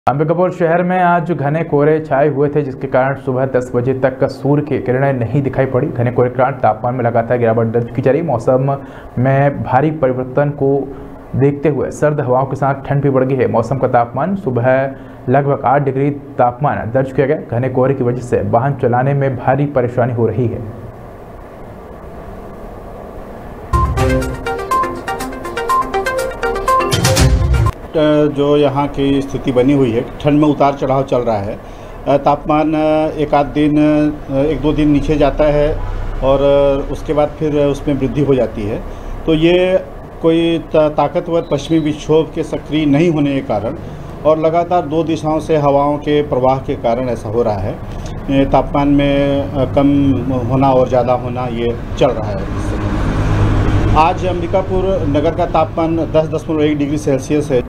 अंबिकापुर शहर में आज घने कोहरे छाए हुए थे, जिसके कारण सुबह 10 बजे तक सूर्य की किरणें नहीं दिखाई पड़ी। घने कोहरे के कारण तापमान में लगातार गिरावट दर्ज की जा रही। मौसम में भारी परिवर्तन को देखते हुए सर्द हवाओं के साथ ठंड भी बढ़ गई है। मौसम का तापमान सुबह लगभग 8 डिग्री तापमान दर्ज किया गया। घने कोहरे की वजह से वाहन चलाने में भारी परेशानी हो रही है। जो यहाँ की स्थिति बनी हुई है, ठंड में उतार चढ़ाव चल रहा है। तापमान एक दो दिन नीचे जाता है और उसके बाद फिर उसमें वृद्धि हो जाती है। तो ये कोई ताकतवर पश्चिमी विक्षोभ के सक्रिय नहीं होने के कारण और लगातार 2 दिशाओं से हवाओं के प्रवाह के कारण ऐसा हो रहा है। तापमान में कम होना और ज़्यादा होना ये चल रहा है इस समय। आज अंबिकापुर नगर का तापमान 10.1 डिग्री सेल्सियस है।